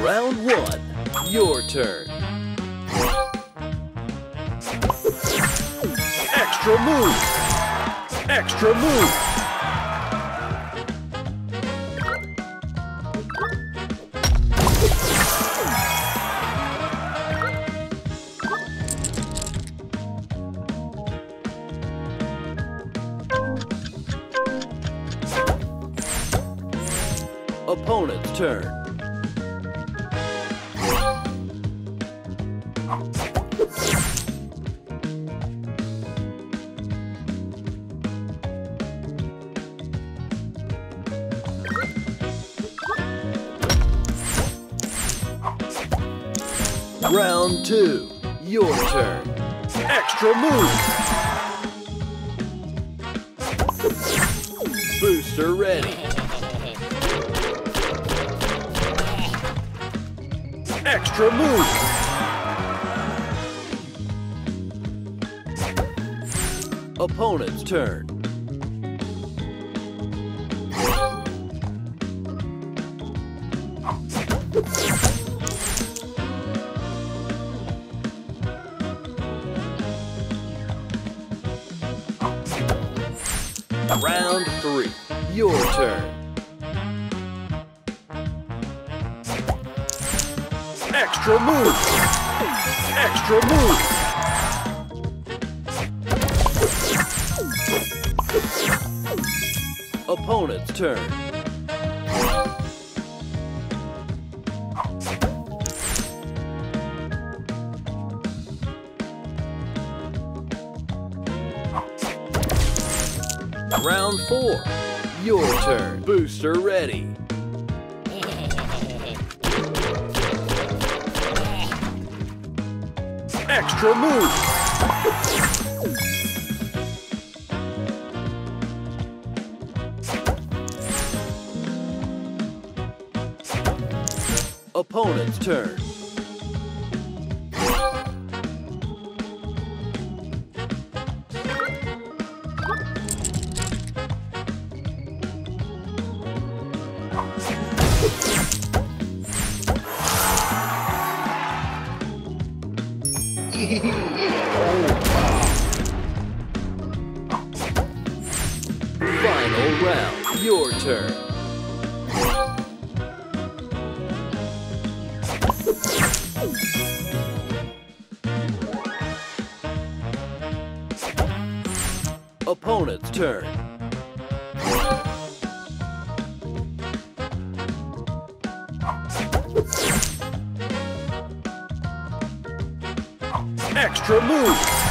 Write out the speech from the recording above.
Round one, your turn. Extra move! Extra move! Opponent's turn. Round two, your turn. Extra move! Booster ready. Extra move! Opponent's turn. Round three, your turn. Extra move! Extra move! Opponent's turn. Round four, your turn. Booster ready. Extra move! Opponent's turn. Final round, your turn. Opponent's turn. Extra move!